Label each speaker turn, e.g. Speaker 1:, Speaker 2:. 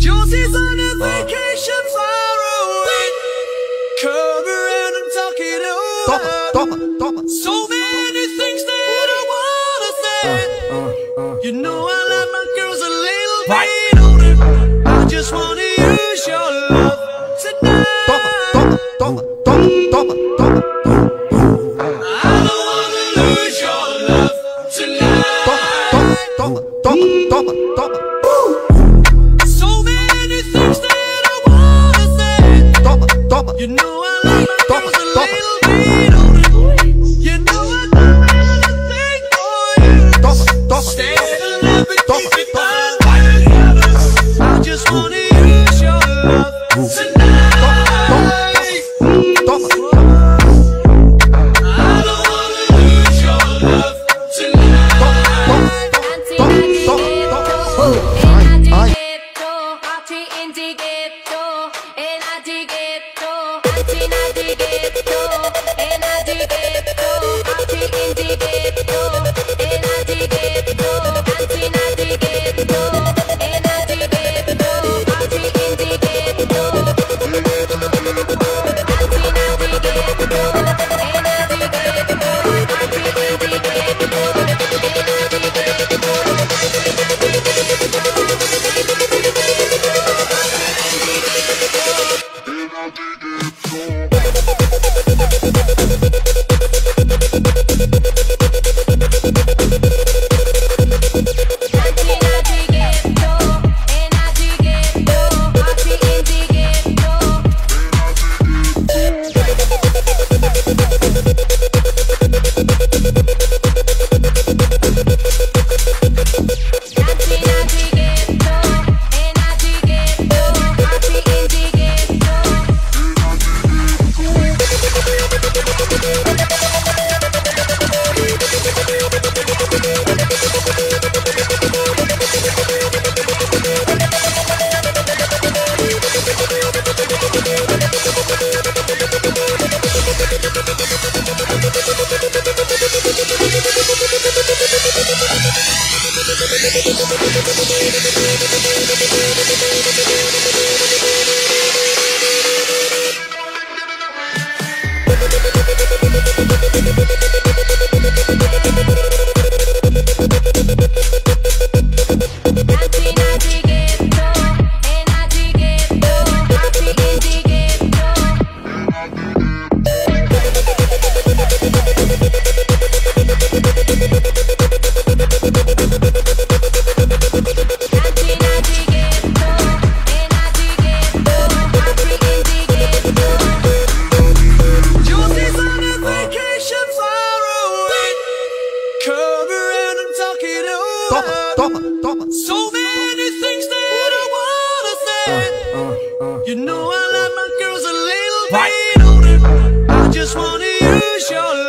Speaker 1: Josie's on a vacation far away. Come around and talk it over. So many things that I wanna say. You know I like my girls a little bit older. I just wanna use your love tonight. I don't wanna lose your love tonight. So many things that I wanna say. You know I like my girls a little bit older. You know I do anything for you. Stay in love and keep it on. I just wanna use your love tonight. So many things that I wanna say. You know I like my girls a little bit older. I just wanna use your love.